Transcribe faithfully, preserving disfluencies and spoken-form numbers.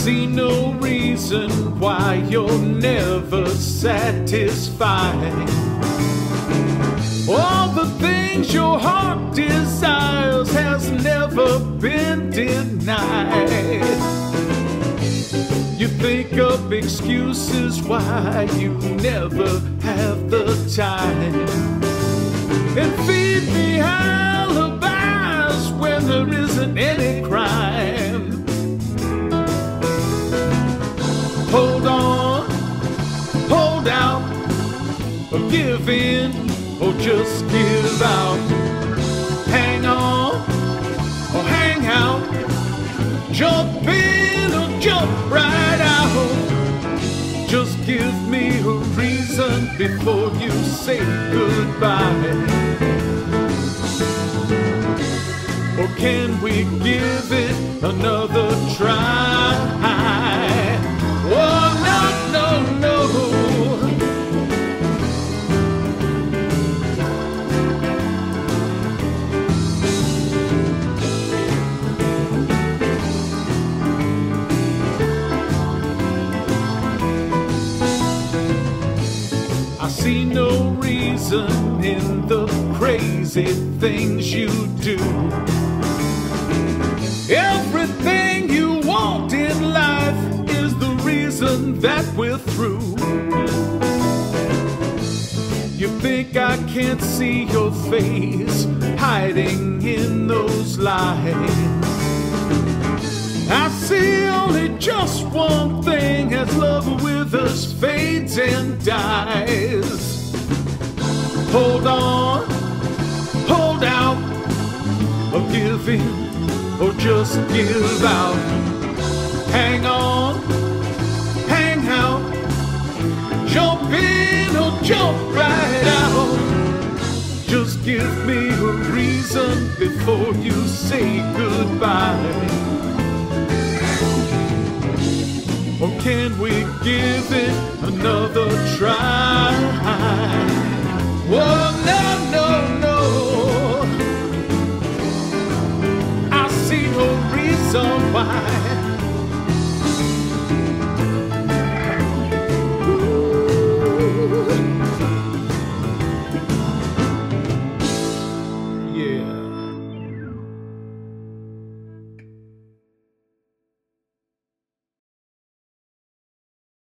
see no reason why you're never satisfied. All the things your heart desires has never been denied. You think of excuses why you never have the time, and feed me alibis when there isn't any crime. Hold on, hold out, or give in, or just give out. Hang on, or hang out. Jump in, or jump right out. Just give me a reason before you say goodbye. Or can we give it another try? Oh, no, no, no. I see no reason in the crazy things you do. Everything you want in life is the reason that we're through. You think I can't see your face hiding in those lines? I see only just one thing as love withers, fades and dies. Hold on, hold out, or give in, or just give out. Hang on, hang out, jump in or jump right out. Just give me a reason before you say goodbye. Or can we give it another try? Oh, no, no, no. I see no reason why